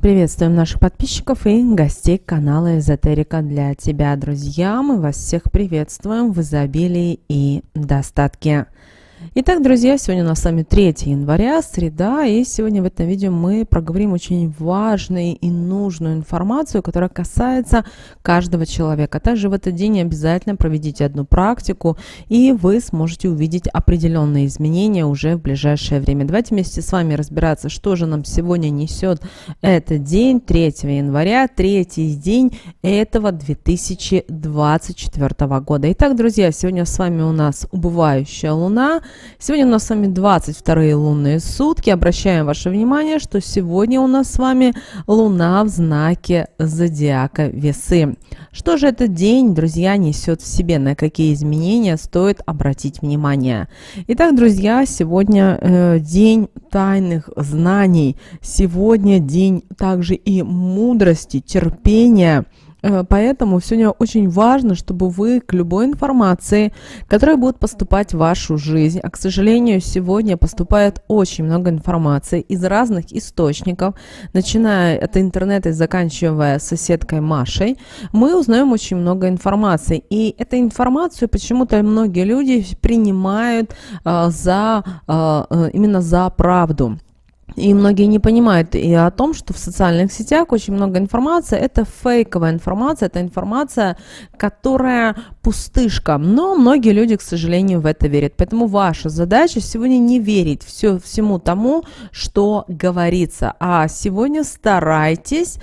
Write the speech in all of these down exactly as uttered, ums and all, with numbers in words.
Приветствуем наших подписчиков и гостей канала Эзотерика для тебя, друзья. Мы вас всех приветствуем в изобилии и достатке. Итак, друзья, сегодня у нас с вами третьего января, среда, и сегодня в этом видео мы проговорим очень важную и нужную информацию, которая касается каждого человека. Также в этот день обязательно проведите одну практику, и вы сможете увидеть определенные изменения уже в ближайшее время. Давайте вместе с вами разбираться, что же нам сегодня несет этот день, третьего января, третий день этого две тысячи двадцать четвёртого года. Итак, друзья, сегодня с вами у нас убывающая луна. Сегодня у нас с вами двадцать вторые лунные сутки. Обращаем ваше внимание, что сегодня у нас с вами луна в знаке зодиака Весы. Что же этот день, друзья, несет в себе? На какие изменения стоит обратить внимание? Итак, друзья, сегодня э, день тайных знаний. Сегодня день также и мудрости, терпения. Поэтому сегодня очень важно, чтобы вы к любой информации, которая будет поступать в вашу жизнь, а, к сожалению, сегодня поступает очень много информации из разных источников, начиная от интернета и заканчивая соседкой Машей, мы узнаем очень много информации. И эту информацию почему-то многие люди принимают а, за, а, именно за правду. И многие не понимают и о том, что в социальных сетях очень много информации. Это фейковая информация, это информация, которая пустышка. Но многие люди, к сожалению, в это верят. Поэтому ваша задача сегодня не верить все, всему тому, что говорится. А сегодня старайтесь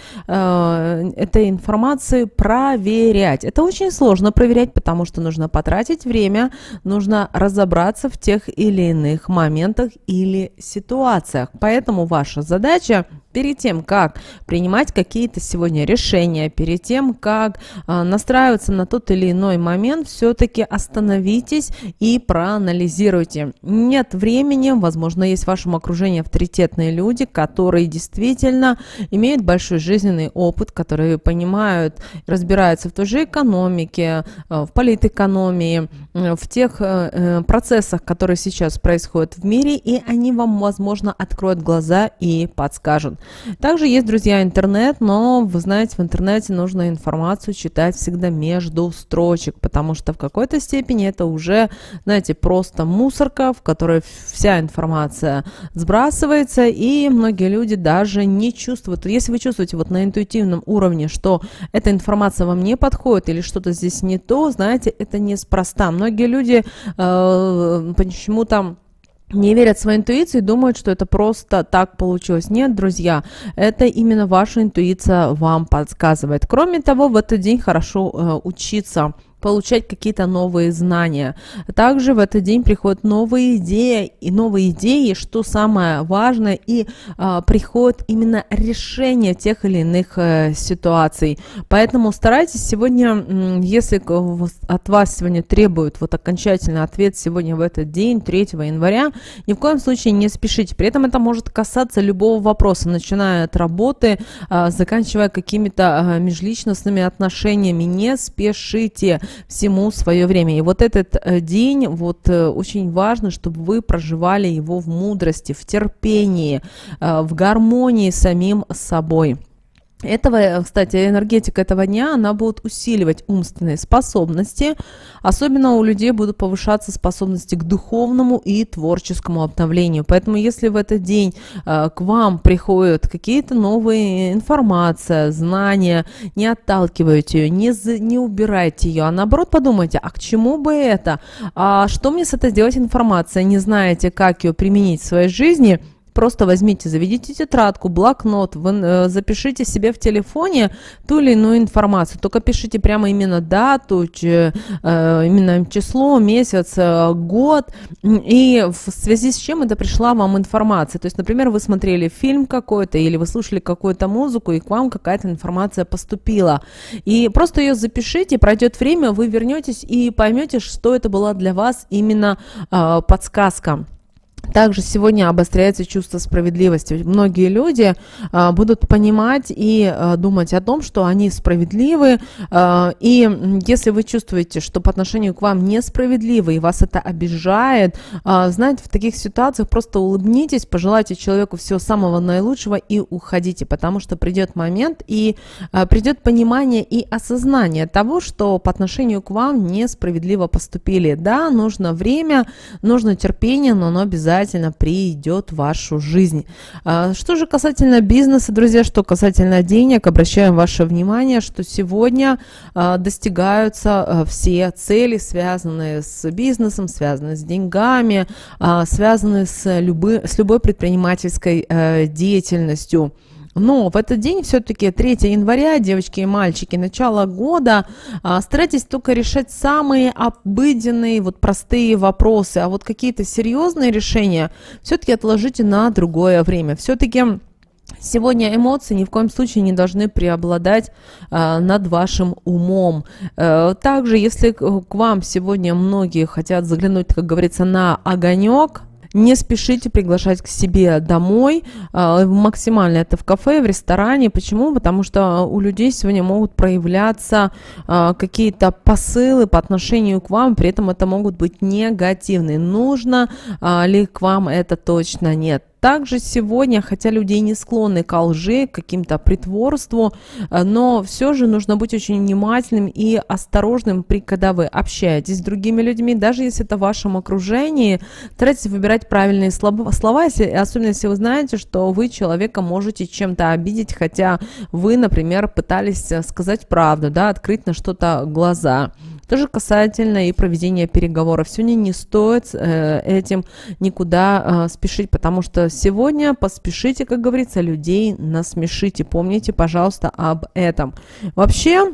э, этой информации проверять. Это очень сложно проверять, потому что нужно потратить время, нужно разобраться в тех или иных моментах или ситуациях. Поэтому Поэтому ваша задача перед тем, как принимать какие-то сегодня решения, перед тем, как э, настраиваться на тот или иной момент, все-таки остановитесь и проанализируйте. Нет времени, возможно, есть в вашем окружении авторитетные люди, которые действительно имеют большой жизненный опыт, которые понимают, разбираются в той же экономике, э, в политэкономии, э, в тех э, процессах, которые сейчас происходят в мире, и они вам, возможно, откроют глаза и подскажут. Также есть, друзья, интернет, но вы знаете, в интернете нужно информацию читать всегда между строчек, потому что в какой-то степени это уже, знаете, просто мусорка, в которой вся информация сбрасывается, и многие люди даже не чувствуют. Если вы чувствуете вот на интуитивном уровне, что эта информация вам не подходит или что-то здесь не то, знаете, это неспроста. Многие люди э, почему-то не верят в свою интуицию и думают, что это просто так получилось. Нет, друзья, это именно ваша интуиция вам подсказывает. Кроме того, в этот день хорошо э, учиться, получать какие-то новые знания. Также в этот день приходят новые идеи, и новые идеи, что самое важное, и а, приходит именно решение тех или иных а, ситуаций. Поэтому старайтесь сегодня, если от вас сегодня требуют вот окончательный ответ сегодня в этот день, третьего января, ни в коем случае не спешите. При этом это может касаться любого вопроса, начиная от работы, а, заканчивая какими-то а, межличностными отношениями. Не спешите. Всему свое время. И вот этот э, день, вот э, очень важно, чтобы вы проживали его в мудрости, в терпении, э, в гармонии с самим собой. Этого, кстати, энергетика этого дня, она будет усиливать умственные способности, особенно у людей будут повышаться способности к духовному и творческому обновлению. Поэтому, если в этот день э, к вам приходят какие-то новые информация, знания, не отталкивайте ее, не, не убирайте ее, а наоборот подумайте, а к чему бы это, а что мне с этой сделать информация, не знаете, как ее применить в своей жизни. Просто возьмите, заведите тетрадку, блокнот, вы, э, запишите себе в телефоне ту или иную информацию. Только пишите прямо именно дату, ч, э, именно число, месяц, э, год, и в связи с чем это пришла вам информация. То есть, например, вы смотрели фильм какой-то, или вы слушали какую-то музыку, и к вам какая-то информация поступила. И просто ее запишите, пройдет время, вы вернетесь и поймете, что это была для вас именно э, подсказка. Также сегодня обостряется чувство справедливости. Многие люди а, будут понимать и а, думать о том, что они справедливы. А, и если вы чувствуете, что по отношению к вам несправедливы и вас это обижает, а, знаете, в таких ситуациях просто улыбнитесь, пожелайте человеку всего самого наилучшего и уходите, потому что придет момент и а, придет понимание и осознание того, что по отношению к вам несправедливо поступили. Да, нужно время, нужно терпение, но оно обязательно придет в вашу жизнь. Что же касательно бизнеса, друзья, что касательно денег, обращаем ваше внимание, что сегодня достигаются все цели, связанные с бизнесом, связанные с деньгами, связанные с, любой, с любой предпринимательской деятельностью. Но в этот день, все-таки третьего января, девочки и мальчики, начало года, старайтесь только решать самые обыденные, вот простые вопросы, а вот какие-то серьезные решения все-таки отложите на другое время. Все-таки сегодня эмоции ни в коем случае не должны преобладать а, над вашим умом. А, также, если к вам сегодня многие хотят заглянуть, как говорится, на огонек, не спешите приглашать к себе домой, максимально это в кафе, в ресторане. Почему? Потому что у людей сегодня могут проявляться какие-то посылы по отношению к вам, при этом это могут быть негативные. Нужно ли к вам это? Точно нет. Также сегодня, хотя люди не склонны к лжи, к каким-то притворству, но все же нужно быть очень внимательным и осторожным, при, когда вы общаетесь с другими людьми, даже если это в вашем окружении, старайтесь выбирать правильные слова, если, особенно если вы знаете, что вы человека можете чем-то обидеть, хотя вы, например, пытались сказать правду, да, открыть на что-то глаза. Тоже касательно и проведения переговоров. Сегодня не стоит э, этим никуда э, спешить, потому что сегодня поспешите, как говорится, людей насмешите. Помните, пожалуйста, об этом. Вообще,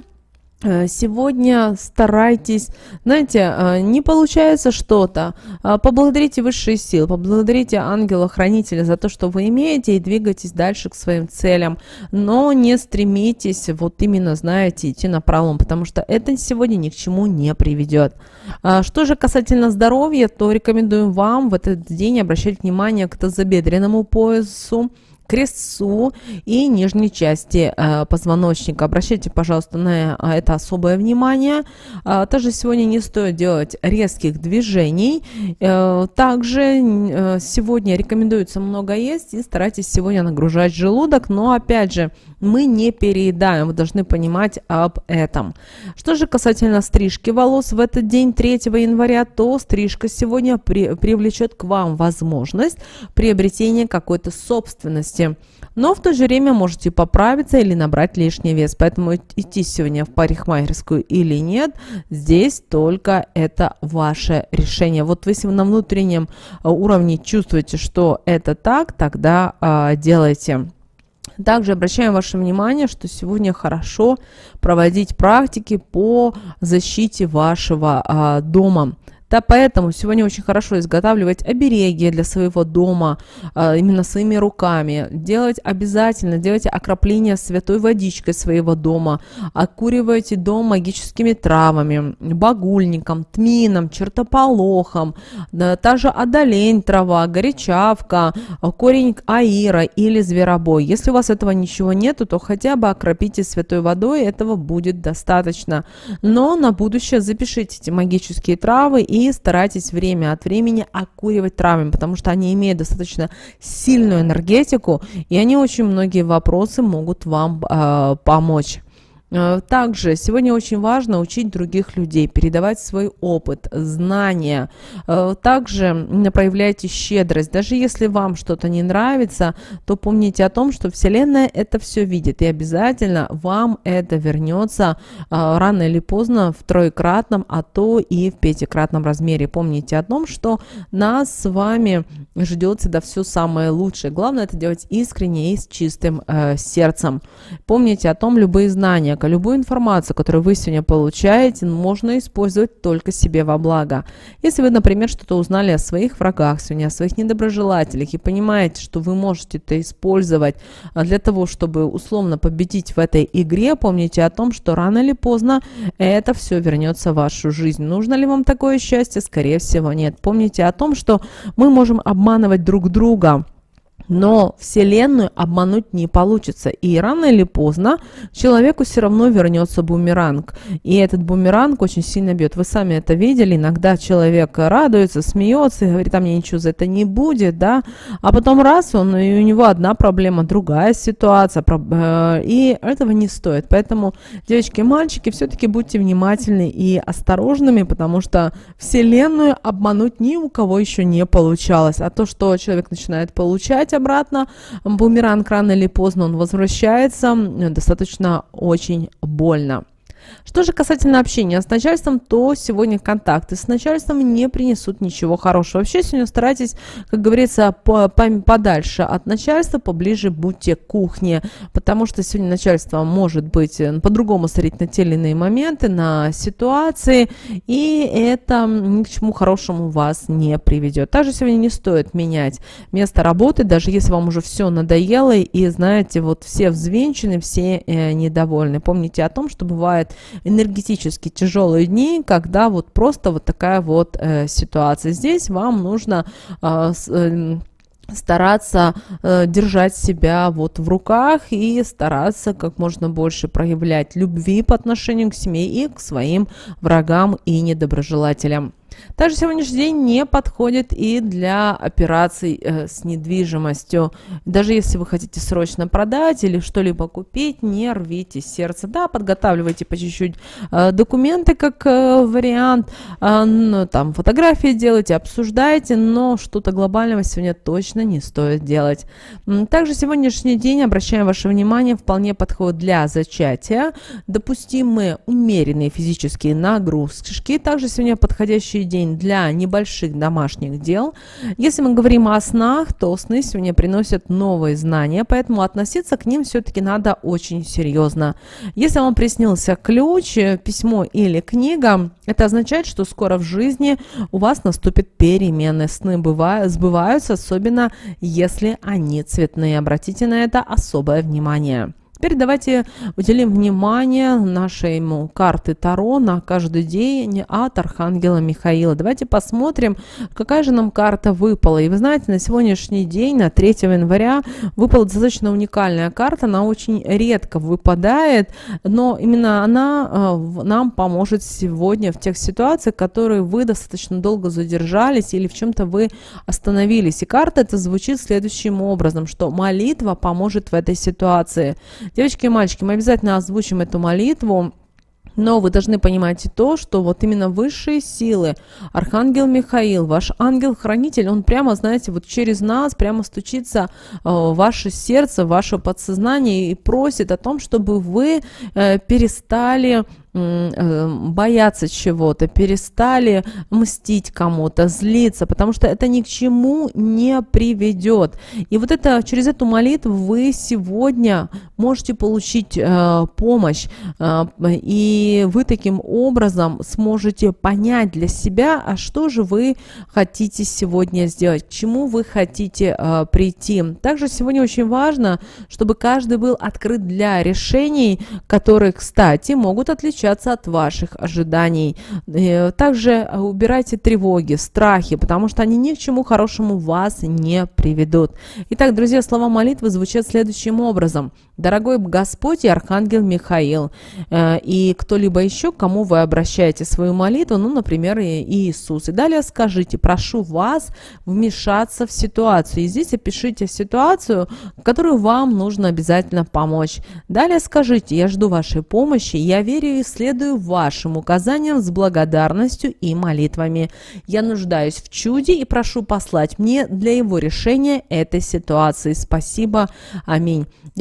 сегодня старайтесь, знаете, не получается что-то, поблагодарите высшие силы, поблагодарите ангела-хранителя за то, что вы имеете, и двигайтесь дальше к своим целям, но не стремитесь вот именно, знаете, идти напролом, потому что это сегодня ни к чему не приведет. Что же касательно здоровья, то рекомендуем вам в этот день обращать внимание к тазобедренному поясу, крестцу и нижней части э, позвоночника. Обращайте, пожалуйста, на это особое внимание. А, также сегодня не стоит делать резких движений. Э, также э, сегодня рекомендуется много есть и старайтесь сегодня нагружать желудок, но опять же, мы не переедаем, вы должны понимать об этом. Что же касательно стрижки волос в этот день, третьего января, то стрижка сегодня при, привлечет к вам возможность приобретения какой-то собственности. Но в то же время можете поправиться или набрать лишний вес. Поэтому идти сегодня в парикмахерскую или нет, здесь только это ваше решение. Вот если вы на внутреннем уровне чувствуете, что это так, тогда а, делайте. Также обращаем ваше внимание, что сегодня хорошо проводить практики по защите вашего а, дома. Да, поэтому сегодня очень хорошо изготавливать обереги для своего дома, э, именно своими руками. Делать обязательно, делайте окропление святой водичкой своего дома. Окуривайте дом магическими травами, багульником, тмином, чертополохом, да, та же одолень трава, горячавка, корень аира или зверобой. Если у вас этого ничего нету, то хотя бы окропите святой водой, этого будет достаточно. Но на будущее запишите эти магические травы и И старайтесь время от времени окуривать травами, потому что они имеют достаточно сильную энергетику, и они очень многие вопросы могут вам э, помочь. Также сегодня очень важно учить других людей, передавать свой опыт, знания. Также проявляйте щедрость. Даже если вам что-то не нравится, то помните о том, что Вселенная это все видит. И обязательно вам это вернется рано или поздно в троекратном, а то и в пятикратном размере. Помните о том, что нас с вами ждет всегда все самое лучшее. Главное это делать искренне и с чистым э, сердцем. Помните о том, любые знания, человека. Любую информацию, которую вы сегодня получаете, можно использовать только себе во благо. Если вы, например, что-то узнали о своих врагах сегодня, о своих недоброжелателях и понимаете, что вы можете это использовать для того, чтобы условно победить в этой игре, помните о том, что рано или поздно это все вернется в вашу жизнь. Нужно ли вам такое счастье? Скорее всего, нет. Помните о том, что мы можем обманывать друг друга, но Вселенную обмануть не получится. И рано или поздно человеку все равно вернется бумеранг. И этот бумеранг очень сильно бьет. Вы сами это видели. Иногда человек радуется, смеется и говорит, а мне ничего за это не будет, да. А потом раз, он, и у него одна проблема, другая ситуация. И этого не стоит. Поэтому, девочки и мальчики, все-таки будьте внимательны и осторожными, потому что Вселенную обмануть ни у кого еще не получалось. А то, что человек начинает получать обратно, бумеранг рано или поздно он возвращается, достаточно очень больно. Что же касательно общения с начальством, то сегодня контакты с начальством не принесут ничего хорошего. Вообще сегодня старайтесь, как говорится, по, по, подальше от начальства, поближе будьте к кухне, потому что сегодня начальство может быть по-другому смотреть на те или иные моменты, на ситуации, и это ни к чему хорошему вас не приведет. Также сегодня не стоит менять место работы, даже если вам уже все надоело, и знаете, вот все взвинчены, все э, недовольны. Помните о том, что бывает энергетически тяжелые дни, когда вот просто вот такая вот э, ситуация. Здесь вам нужно э, с, э, стараться э, держать себя вот в руках и стараться как можно больше проявлять любви по отношению к семье и к своим врагам и недоброжелателям. Также сегодняшний день не подходит и для операций э, с недвижимостью. Даже если вы хотите срочно продать или что-либо купить, не рвите сердце. Да, подготавливайте по чуть-чуть э, документы как э, вариант, э, ну, там фотографии делайте, обсуждайте, но что-то глобального сегодня точно не стоит делать. Также сегодняшний день, обращаем ваше внимание, вполне подходит для зачатия. Допустимые умеренные физические нагрузки. Также сегодня подходящий день для небольших домашних дел. Если мы говорим о снах, то сны сегодня приносят новые знания, поэтому относиться к ним все-таки надо очень серьезно. Если вам приснился ключ, письмо или книга, это означает, что скоро в жизни у вас наступят перемены. Сны бывают, сбываются, особенно если они цветные. Обратите на это особое внимание. Теперь давайте уделим внимание нашей ему карты Таро на каждый день от Архангела Михаила. Давайте посмотрим, какая же нам карта выпала. И вы знаете, на сегодняшний день, на третьего января, выпала достаточно уникальная карта. Она очень редко выпадает, но именно она э, нам поможет сегодня в тех ситуациях, в которые вы достаточно долго задержались или в чем-то вы остановились. И карта это звучит следующим образом, что молитва поможет в этой ситуации. Девочки и мальчики, мы обязательно озвучим эту молитву, но вы должны понимать и то, что вот именно высшие силы, Архангел Михаил, ваш ангел-хранитель, он прямо, знаете, вот через нас прямо стучится в ваше сердце, в ваше подсознание и просит о том, чтобы вы э, перестали бояться чего-то, перестали мстить кому-то, злиться, потому что это ни к чему не приведет. И вот это, через эту молитву вы сегодня можете получить э, помощь, э, и вы таким образом сможете понять для себя, а что же вы хотите сегодня сделать, к чему вы хотите э, прийти. Также сегодня очень важно, чтобы каждый был открыт для решений, которые, кстати, могут отличаться от ваших ожиданий. Также убирайте тревоги, страхи, потому что они ни к чему хорошему вас не приведут. Итак, друзья, слова молитвы звучат следующим образом. Дорогой Господь и Архангел Михаил, и кто-либо еще, к кому вы обращаете свою молитву, ну, например, Иисус. И далее скажите, прошу вас вмешаться в ситуацию. И здесь опишите ситуацию, в которую вам нужно обязательно помочь. Далее скажите, я жду вашей помощи, я верю и следую вашим указаниям с благодарностью и молитвами. Я нуждаюсь в чуде и прошу послать мне для его решения этой ситуации. Спасибо. Аминь. Девочки и мальчики,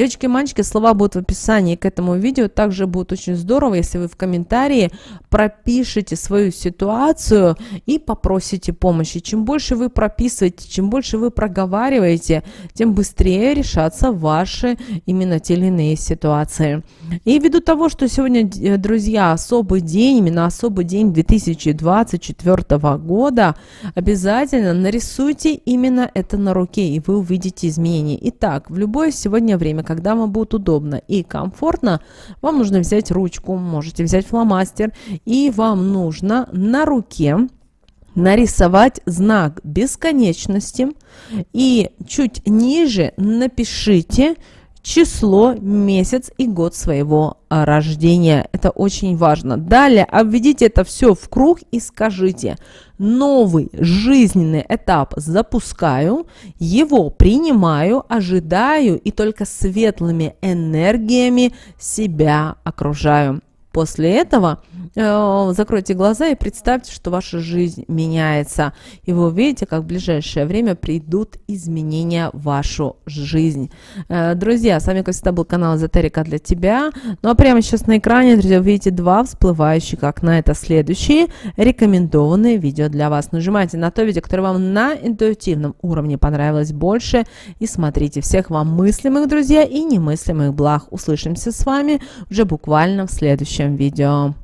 ссылочки, слова будут в описании к этому видео. Также будет очень здорово, если вы в комментарии пропишите свою ситуацию и попросите помощи. Чем больше вы прописываете, чем больше вы проговариваете, тем быстрее решатся ваши именно те или иные ситуации. И ввиду того, что сегодня, друзья, особый день, именно особый день две тысячи двадцать четвёртого года, обязательно нарисуйте именно это на руке, и вы увидите изменения. Итак, в любое сегодня время, когда вам будет удобно и комфортно, вам нужно взять ручку, можете взять фломастер, и вам нужно на руке нарисовать знак бесконечности, и чуть ниже напишите число, месяц и год своего рождения. Это очень важно. Далее обведите это все в круг и скажите: новый жизненный этап запускаю, его принимаю, ожидаю и только светлыми энергиями себя окружаю. После этого э, закройте глаза и представьте, что ваша жизнь меняется. И вы увидите, как в ближайшее время придут изменения в вашу жизнь. Э, друзья, с вами, как всегда, был канал Эзотерика для тебя. Ну а прямо сейчас на экране, друзья, вы видите два всплывающих окна. Это следующие рекомендованные видео для вас. Нажимайте на то видео, которое вам на интуитивном уровне понравилось больше. И смотрите. Всех вам мыслимых, друзья, и немыслимых благ. Услышимся с вами уже буквально в следующем видео.